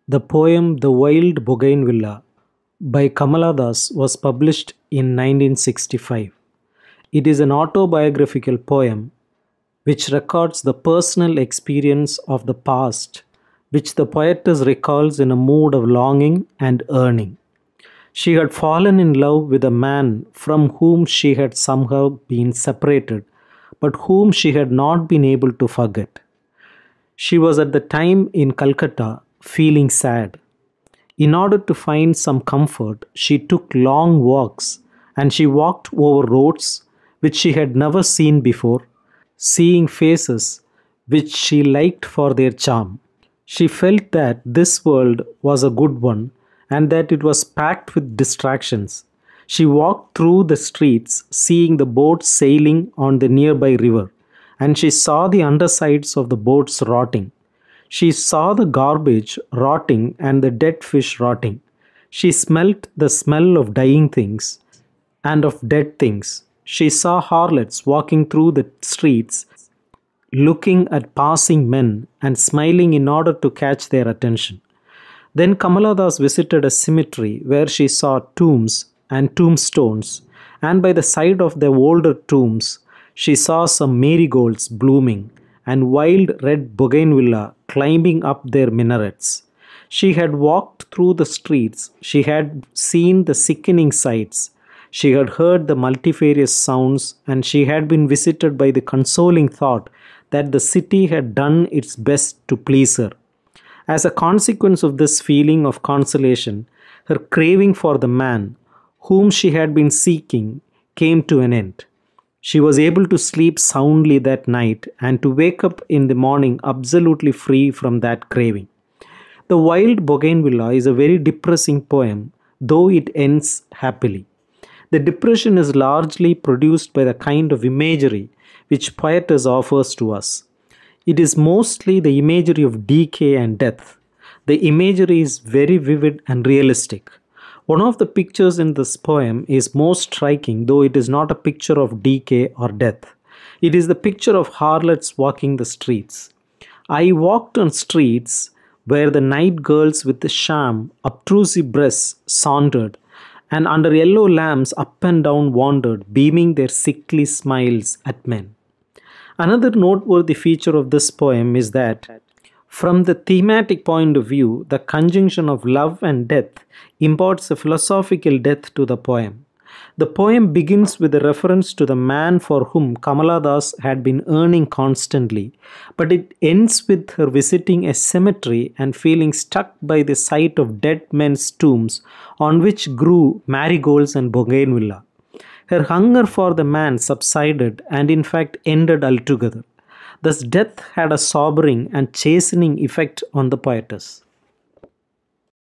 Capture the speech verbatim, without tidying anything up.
The poem The Wild Bougainvillea by Kamala Das was published in nineteen sixty-five. It is an autobiographical poem which records the personal experience of the past, which the poetess recalls in a mood of longing and yearning. She had fallen in love with a man from whom she had somehow been separated, but whom she had not been able to forget. She was at the time in Calcutta feeling sad. In order to find some comfort, she took long walks and she walked over roads which she had never seen before, seeing faces which she liked for their charm. She felt that this world was a good one and that it was packed with distractions. She walked through the streets, seeing the boats sailing on the nearby river, and she saw the undersides of the boats rotting. She saw the garbage rotting and the dead fish rotting. She smelt the smell of dying things and of dead things. She saw harlots walking through the streets, looking at passing men and smiling in order to catch their attention. Then Kamala Das visited a cemetery where she saw tombs and tombstones, and by the side of the older tombs, she saw some marigolds blooming and wild red bougainvillea climbing up their minarets. She had walked through the streets, she had seen the sickening sights, she had heard the multifarious sounds, and she had been visited by the consoling thought that the city had done its best to please her. As a consequence of this feeling of consolation, her craving for the man whom she had been seeking came to an end. She was able to sleep soundly that night and to wake up in the morning absolutely free from that craving. The Wild Bougainvillea is a very depressing poem, though it ends happily. The depression is largely produced by the kind of imagery which poetess offers to us. It is mostly the imagery of decay and death. The imagery is very vivid and realistic. One of the pictures in this poem is most striking, though it is not a picture of decay or death. It is the picture of harlots walking the streets. I walked on streets where the night girls with the sham, obtrusive breasts sauntered, and under yellow lamps up and down wandered, beaming their sickly smiles at men. Another noteworthy feature of this poem is that, from the thematic point of view, the conjunction of love and death imparts a philosophical depth to the poem. The poem begins with a reference to the man for whom Kamala Das had been yearning constantly, but it ends with her visiting a cemetery and feeling struck by the sight of dead men's tombs on which grew marigolds and bougainvillea. Her hunger for the man subsided and in fact ended altogether. Thus death had a sobering and chastening effect on the poetess.